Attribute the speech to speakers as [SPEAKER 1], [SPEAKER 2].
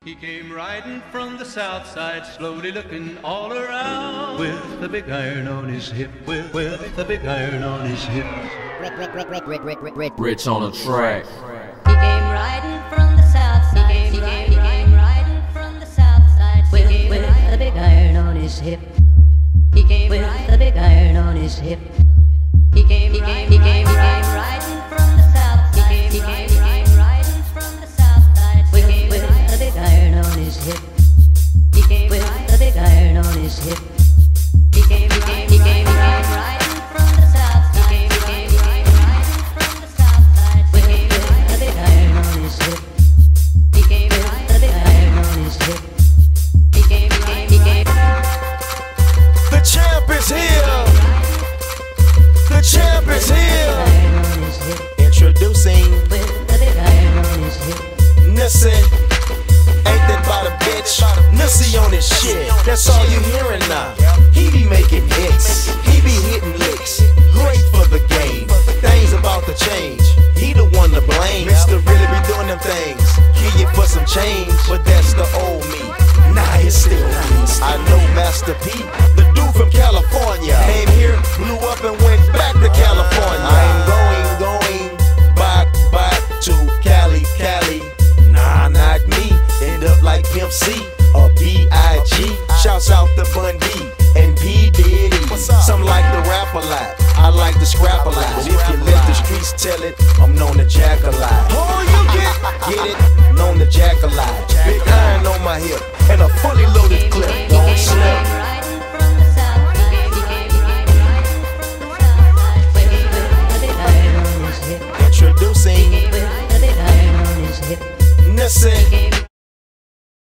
[SPEAKER 1] He came riding from the south side, slowly looking all around, with the big iron on his hip, with the big iron on his hip.
[SPEAKER 2] Rich on the track.
[SPEAKER 3] He came riding from the south side. He came riding from the south side, with the big iron on his hip. He came with the big iron on his hip. He came riding from the south side. He came riding from the south side, with the big iron on his hip. He came with the big iron on his hip. He came riding from the south side. He came riding from the south side, with the big iron on his hip. He came with the big iron on his hip. He came.
[SPEAKER 4] The champ is here. The champ is here. Introducing Nussie. Ain't that about a bitch? Nussie on his shit. That's all you hearing now. He be making hits. He be hitting licks. Great for the game. Things about to change. He the one to blame. Mister really be doing them things. Kill you for some change, but that's the old me. Nah, it's still me. I know Master P, the dude from California. Came here, blew up and went back.